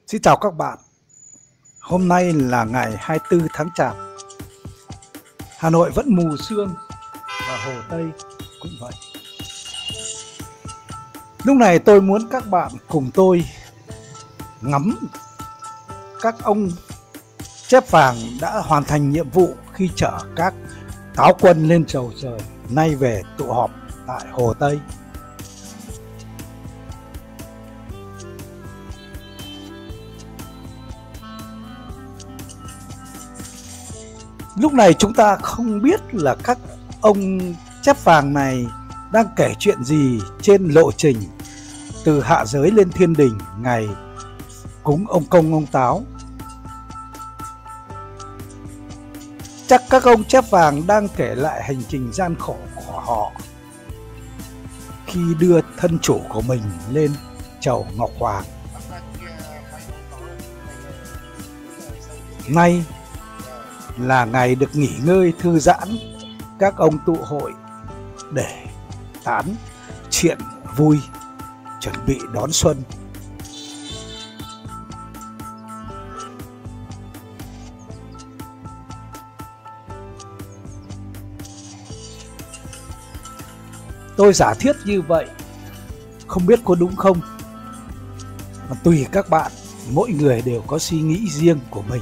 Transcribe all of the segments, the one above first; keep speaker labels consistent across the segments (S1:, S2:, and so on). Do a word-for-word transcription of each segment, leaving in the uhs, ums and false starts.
S1: Xin chào các bạn. Hôm nay là ngày hai mươi tư tháng Chạp. Hà Nội vẫn mù sương và Hồ Tây cũng vậy. Lúc này tôi muốn các bạn cùng tôi ngắm các ông chép vàng đã hoàn thành nhiệm vụ khi chở các táo quân lên chầu trời, nay về tụ họp tại Hồ Tây. Lúc này chúng ta không biết là các ông chép vàng này đang kể chuyện gì trên lộ trình từ hạ giới lên thiên đình ngày cúng ông Công ông Táo. Chắc các ông chép vàng đang kể lại hành trình gian khổ của họ khi đưa thân chủ của mình lên chầu Ngọc Hoàng. Nay là ngày được nghỉ ngơi thư giãn, các ông tụ hội để tán chuyện vui, chuẩn bị đón xuân. Tôi giả thiết như vậy, không biết có đúng không, mà tùy các bạn, mỗi người đều có suy nghĩ riêng của mình.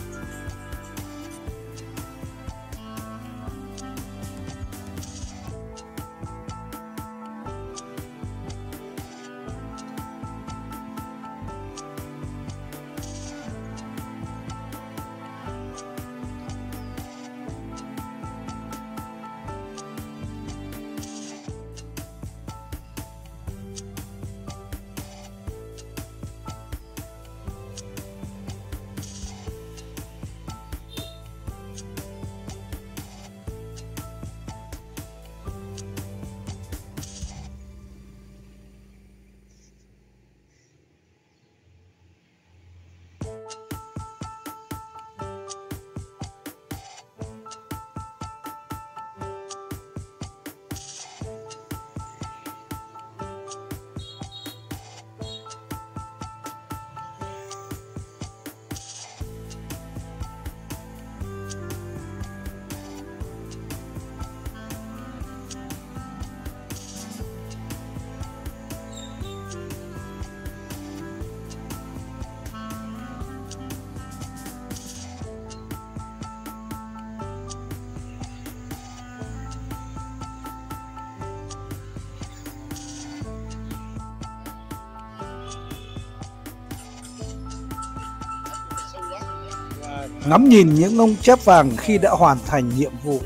S1: Ngắm nhìn những ông chép vàng khi đã hoàn thành nhiệm vụ,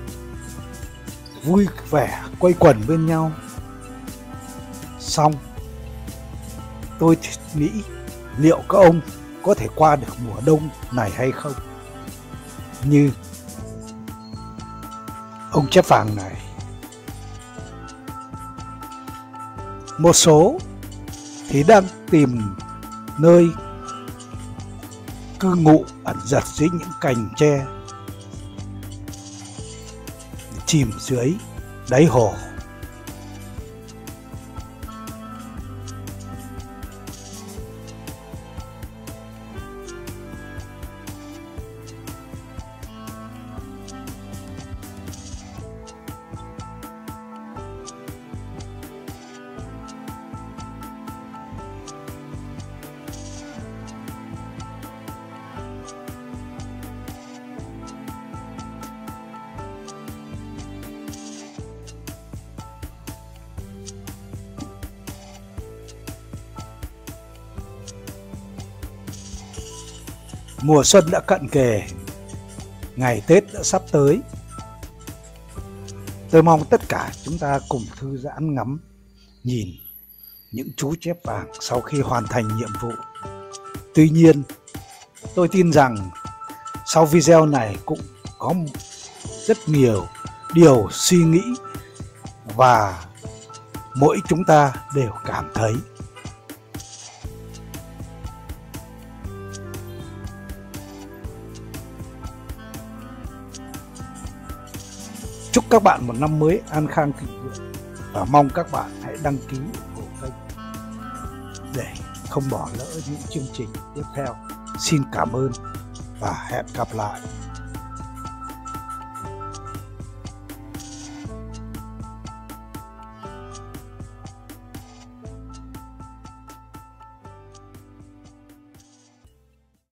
S1: vui vẻ quây quần bên nhau. Xong, tôi nghĩ liệu các ông có thể qua được mùa đông này hay không? Như ông chép vàng này. Một số thì đang tìm nơi cư ngụ ẩn giật dưới những cành tre, chìm dưới đáy hồ. Mùa xuân đã cận kề, ngày Tết đã sắp tới. Tôi mong tất cả chúng ta cùng thư giãn ngắm nhìn những chú chép vàng sau khi hoàn thành nhiệm vụ. Tuy nhiên, tôi tin rằng sau video này cũng có rất nhiều điều suy nghĩ và mỗi chúng ta đều cảm thấy chúc các bạn một năm mới an khang thịnh vượng và mong các bạn hãy đăng ký ủng hộ kênh để không bỏ lỡ những chương trình tiếp theo. Xin cảm ơn và hẹn gặp lại.